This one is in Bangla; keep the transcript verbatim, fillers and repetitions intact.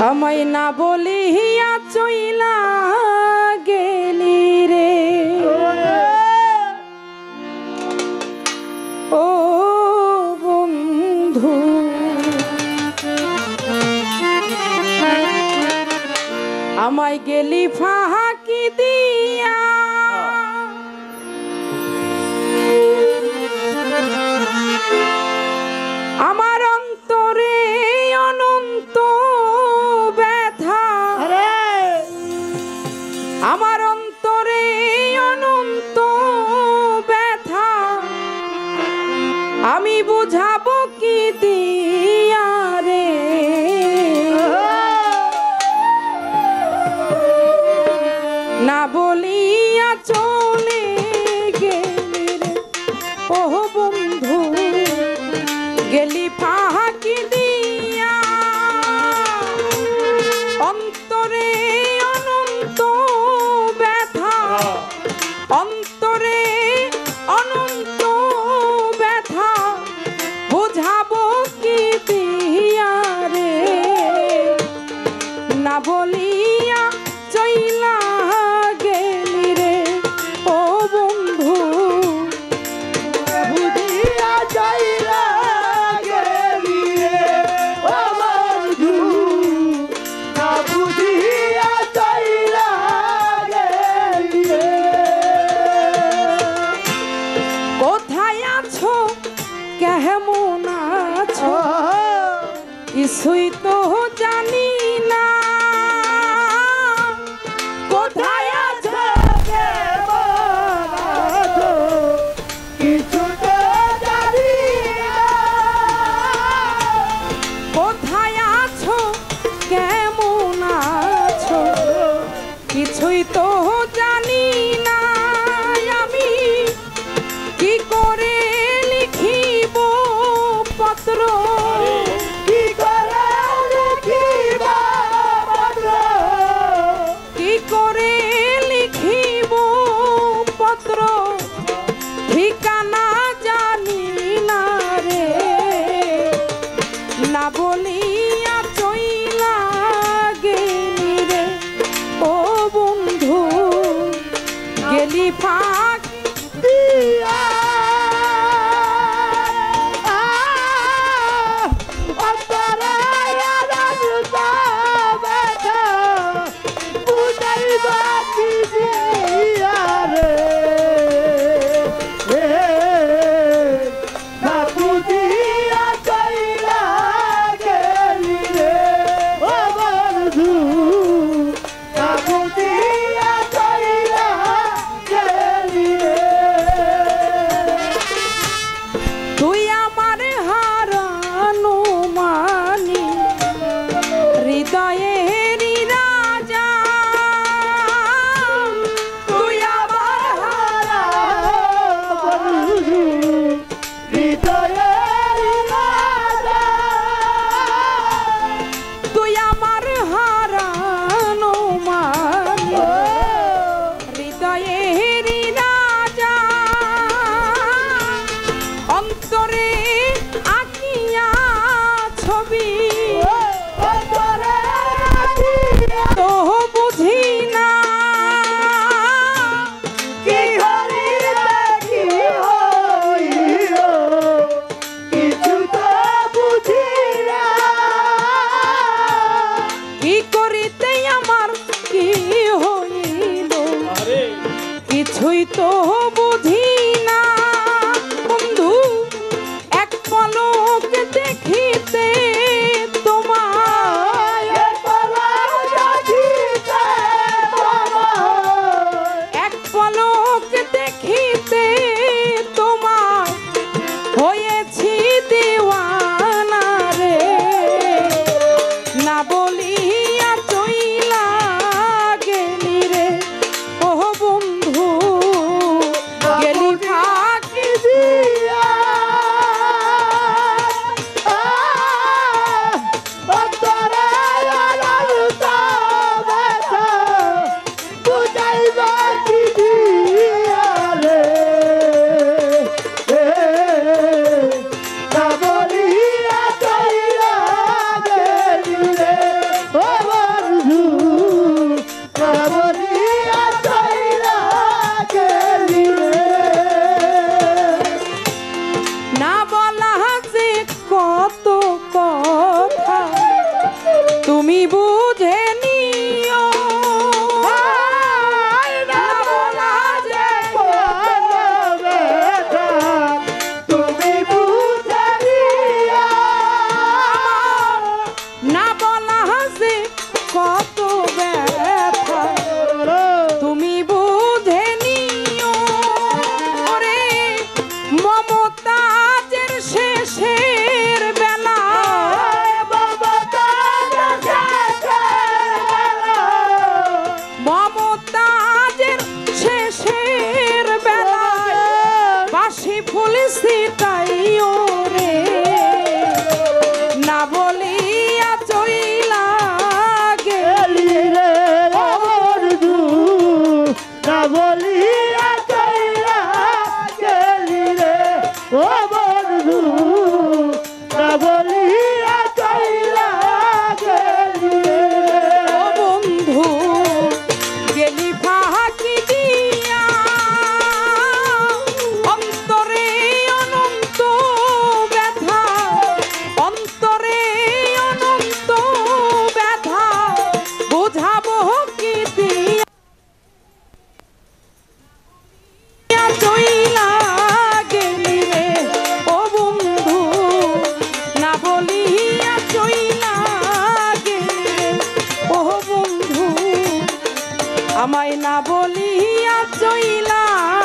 আমায় না বলিয়া চইলা গেলি রে ও বন্ধু আমায় গেলি ফাঁকি দিয়া আমার অন্তরে অনন্ত ব্যথা আমার অন্তরে অনন্ত ব্যথা আমি বুঝাবো কি দিয়া রে না বলিয়া চলে গেলি রে ও বন্ধু গেলি ফাঁকি দিয়া অন্তরে অনন্ত ব্যথা অন্তরে অনন্ত ব্যথা বুঝাবো কি দিয়া রে না বলিয়া চইলা গেলি রে ও বন্ধু বুঝিয়া চইলা গেলি রে ও বন্ধু না বুঝিয়া চইলা গেলি রে কোথায় আছো কেমন আছো কিছুই তো জানি না কোথায় আছো কেমন আছো কিছু তো জানি না কোথায় আছো কেমন আছো কিছুই তো জানি না আমি কি করে লিখিব পত্র কি করে লিখিব পত্র কি করে লিখিব পত্র ঠিকানা জানি না রে না বলিয়া চইলা গেলি রে ও বন্ধু গেলি ফাঁকি দিয়া অন্তরে অনন্ত ব্যথা বুঝাইবা কি দিয়া রে না বুঝিয়া চইলা গেলি রে ও বন্ধু না বুঝিয়া চইলা গেলি রে তুই আমার হারানো মানি হৃদয়েরই রাজা তুই আমার হারানো বন্ধু হৃদয়ের রাজা তুই আমার হারানো মানি হৃদয়েরই রাজা অন্তরে আঁকিয়া ছবি অন্তরে রাখিয়া তো বুঝি না কি হইবে কি হইল কিছু তো বুঝি না কি করিতে আমার কি হইল কিছুই তো বুঝি না বন্ধু এক পলক দেখিতে তোমায় এক পলক দেখিতে তোমায় এক পলক দেখিতে তোমায় হয়েছি দিওয়ানা রে না বলিয়া চইলা গেলি রে ও বন্ধু তুমি বুঝে নিও হায় না বলা যে কত ব্যথা তুমি বুঝে নিও না বলা যে কত ব্যথা তুমি বুঝে নিও ওরে মমতাজের শেষের বেলা মমতাজের শেষের বেলায় বাসি ফুল সিটাইও রে না বলিয়া চইলা গেলি রে বন্ধু না বলিয়া চইলা গেলি রে ও বন্ধু না বলিয়া চইলা গেলি রে ও বন্ধু গেলি ফাঁকি দিয়া অন্তরে অনন্ত ব্যথা অন্তরে অনন্ত ব্যথা বুঝাবো কি দিয়া চইলা গেলি রে ও বন্ধু না বলিয়া চইলা গেলি রে ও বন্ধু আমায় না বলিয়া চইলা